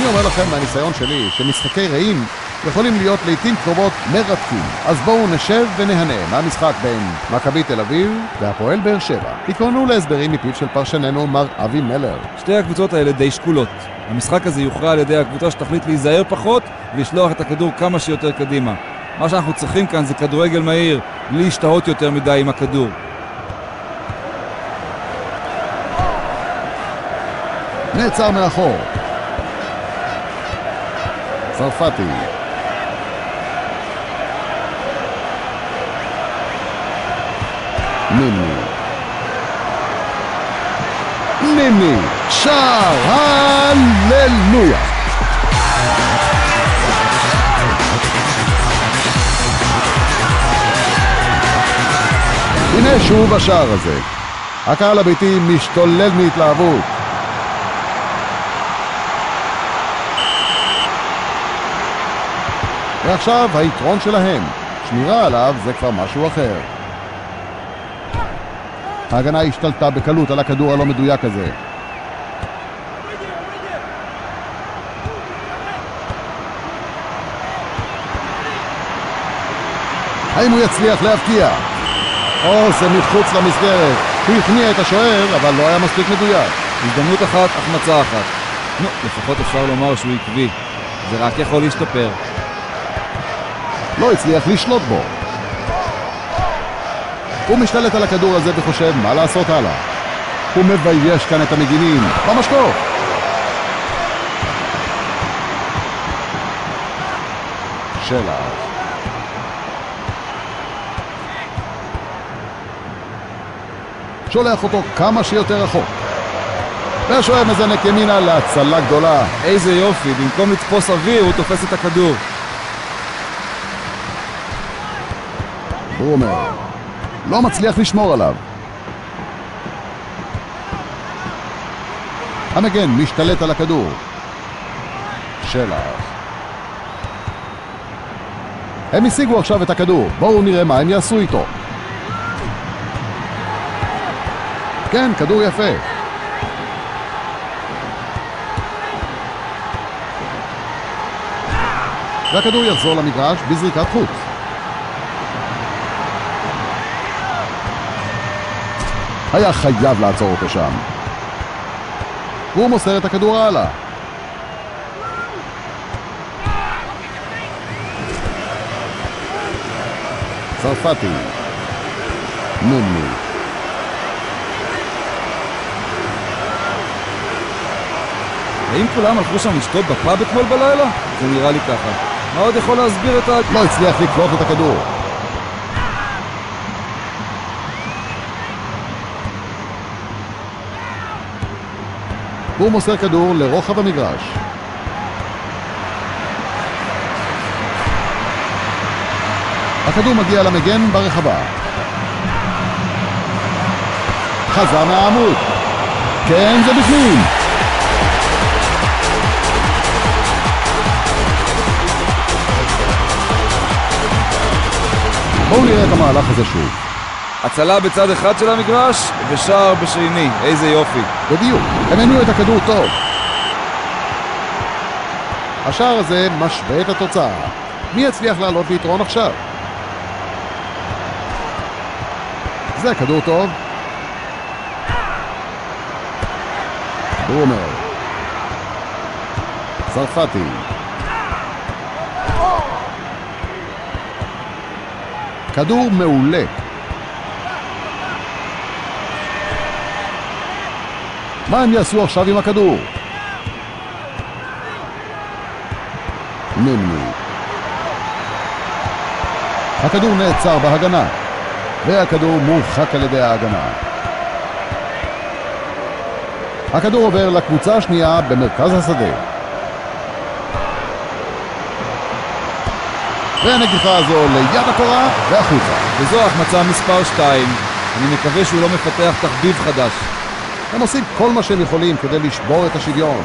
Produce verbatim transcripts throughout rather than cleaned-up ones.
אני אומר לכם מהניסיון שלי שמשחקי רעים יכולים להיות לעתים קרובות מרתקים. אז בואו נשב ונהנה מהמשחק בין מכבי תל אביב והפועל באר שבע. תקראנו להסברים מפיו של פרשננו מר אבי מלר. שתי הקבוצות האלה די שקולות. המשחק הזה יוכרע על ידי הקבוצה שתחליט להיזהר פחות ולשלוח את הכדור כמה שיותר קדימה. מה שאנחנו צריכים כאן זה כדורגל מהיר, בלי להשתהות יותר מדי עם הכדור. נעצר מאחור. צרפתי. נימני. נימני. שער! הללויה! הנה שוב השער הזה. הקהל הביתי משתולל מהתלהבות. ועכשיו היתרון שלהם. שמירה עליו זה כבר משהו אחר. ההגנה השתלטה בקלות על הכדור הלא מדויק הזה. האם הוא יצליח להבקיע? או זה מחוץ למסגרת. הוא הכניע את השוער, אבל לא היה מספיק מדויק. הזדמנות אחת, החמצה אחת. נו, לפחות אפשר לומר שהוא עקבי. זה רק יכול להשתפר. לא הצליח לשלוט בו. הוא משתלט על הכדור הזה וחושב מה לעשות הלאה. הוא מבייש כאן את המגינים. במשקוף. שלח. שולח אותו כמה שיותר רחוק. והשוער מזנק ימינה להצלה גדולה. איזה יופי, במקום לתפוס אוויר הוא תופס את הכדור. ברומר לא מצליח לשמור עליו. המגן משתלט על הכדור. שלח. הם השיגו עכשיו את הכדור. בואו נראה מה הם יעשו איתו. כן, כדור יפה. והכדור יחזור למגרש בזריקת חוץ. היה חייב לעצור אותו שם. והוא מוסר את הכדור הלאה. צרפתי. נימני. האם כולם הלכו שם לשתות בפאב אתמול בלילה? זה נראה לי ככה. מה עוד יכול להסביר את ה... לא הצליח לקלוט את הכדור. הוא מוסר כדור לרוחב המגרש. הכדור מגיע למגן ברחבה. חזר מהעמוד. כן, זה בפנים. בואו נראה את המהלך הזה שוב. הצלה בצד אחד של המגרש ושער בשני. איזה יופי. בדיוק, הם הניעו את הכדור טוב. השער הזה משווה את התוצאה. מי יצליח לעלות ליתרון עכשיו? זה כדור טוב. ברומר. צרפתי. כדור מעולה. מה הם יעשו עכשיו עם הכדור? נימני. הכדור נעצר בהגנה, והכדור מורחק על ידי ההגנה. הכדור עובר לקבוצה השנייה במרכז השדה. והנגיחה הזו ליד הקורה והחוצה. וזו החמצה מספר שתיים. אני מקווה שהוא לא מפתח תחביב חדש. הם עושים כל מה שהם יכולים כדי לשבור את השוויון.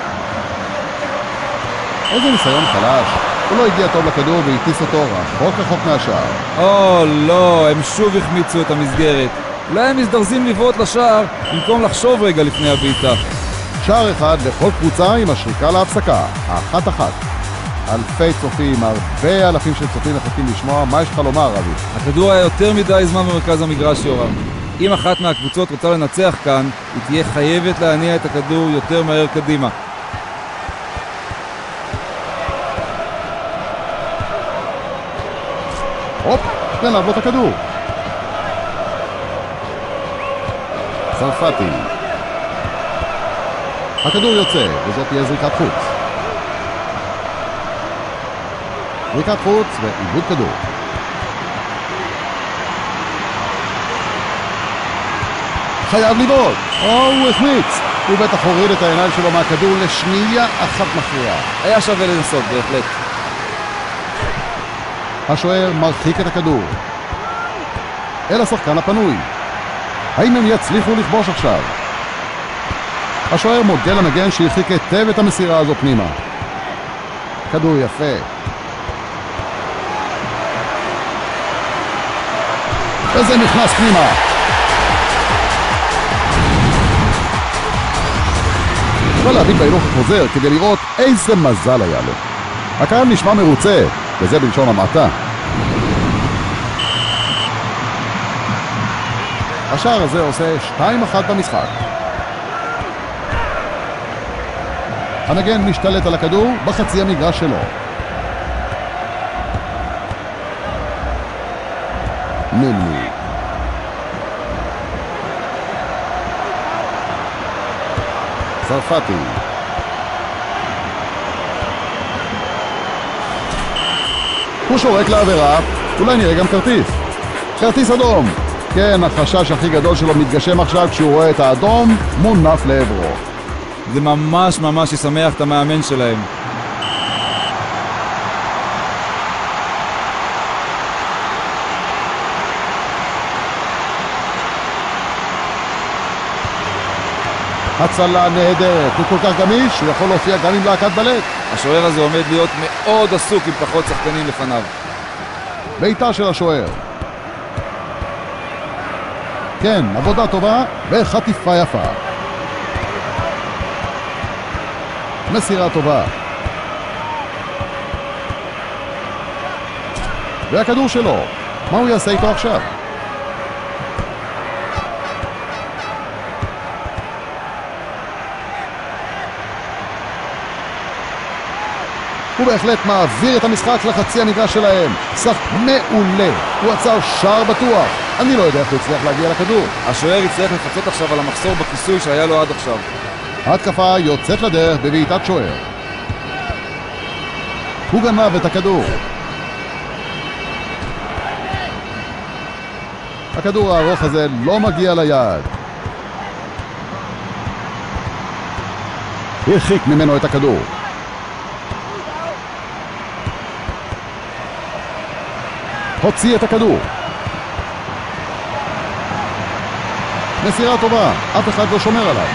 איזה ניסיון חלש. הוא לא הגיע טוב לכדור והטיס אותו רחוק רחוק מהשער. או לא, הם שוב החמיצו את המסגרת. אולי הם מזדרזים לבעוט לשער במקום לחשוב רגע לפני הבעיטה. שער אחד לכל קבוצה עם השריקה להפסקה, אחת אחת. אלפי צופים, הרבה אלפים של צופים מחכים לשמוע. מה יש לך לומר, רבי? הכדור היה יותר מדי זמן במרכז המגרש, יורם. אם אחת מהקבוצות רוצה לנצח כאן, היא תהיה חייבת להניע את הכדור יותר מהר קדימה. הופ, גנב לו את הכדור. צרפתי. הכדור יוצא, וזאת תהיה זריקת חוץ. זריקת חוץ ועיבוד כדור. חייב לבעוט. או, הוא החמיץ. הוא בטח הוריד את העיניים שלו מהכדור לשנייה אחת מכריעה. היה שווה לנסות, בהחלט. השוער מרחיק את הכדור אל השחקן הפנוי. האם הם יצליחו לכבוש עכשיו? השוער מודה למגן שהרחיק היטב את המסירה הזו פנימה. כדור יפה. וזה נכנס פנימה. אפשר להביט בהילוך החוזר כדי לראות איזה מזל היה לו. הקהל נשמע מרוצה, וזה בלשון המעטה. השער הזה עושה שתיים אחת במשחק. הנגן משתלט על הכדור בחצי המגרש שלו. נמני. צרפתי. הוא שורק לעבירה, אולי נראה גם כרטיס. כרטיס אדום. כן, החשש הכי גדול שלו מתגשם עכשיו כשהוא רואה את האדום מונף לעברו. זה ממש ממש ישמח את המאמן שלהם. הצלה נהדרת, הוא כל כך גמיש, הוא יכול להופיע גם עם להקת בלט. השוער הזה עומד להיות מאוד עסוק עם פחות שחקנים לפניו. בעיטה של השוער. כן, עבודה טובה וחטיפה יפה. מסירה טובה. והכדור שלו, מה הוא יעשה איתו עכשיו? הוא בהחלט מעביר את המשחק לחצי המגרש שלהם. שחק מעולה. הוא עצר שער בטוח. אני לא יודע איך הוא הצליח להגיע לכדור. השוער יצטרך לפצות עכשיו על המחסור בכיסוי שהיה לו עד עכשיו. ההתקפה יוצאת לדרך בבעיטת שוער. הוא גנב את הכדור. הכדור הארוך הזה לא מגיע ליעד. הרחיק ממנו את הכדור. הוציא את הכדור. מסירה טובה, אף אחד לא שומר עליו.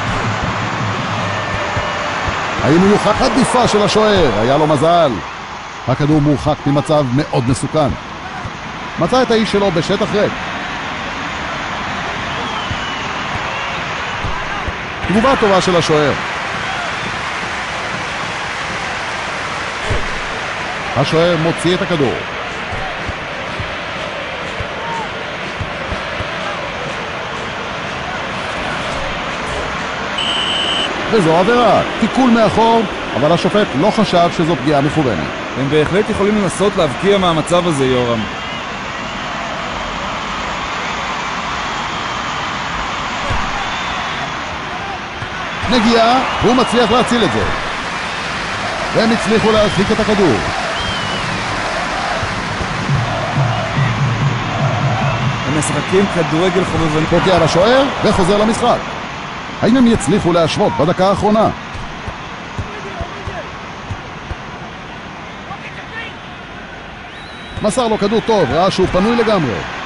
האם הוא יוחק? עדיפה של השוער, היה לו מזל. הכדור מורחק ממצב מאוד מסוכן. מצא את האיש שלו בשטח ריק. תגובה טובה של השוער. השוער מוציא את הכדור. וזו עבירה, תיקול מאחור, אבל השופט לא חשב שזו פגיעה מכוונת. הם בהחלט יכולים לנסות להבקיע מהמצב הזה, יורם. נגיעה, הוא מצליח להציל את זה. והם הצליחו להרחיק את הכדור. הם משחקים כדורגל חובבני. פוקע לשוער וחוזר למשחק. האם הם יצליחו להשוות בדקה האחרונה? מסר לו כדור טוב, ראה שהוא פנוי לגמרי.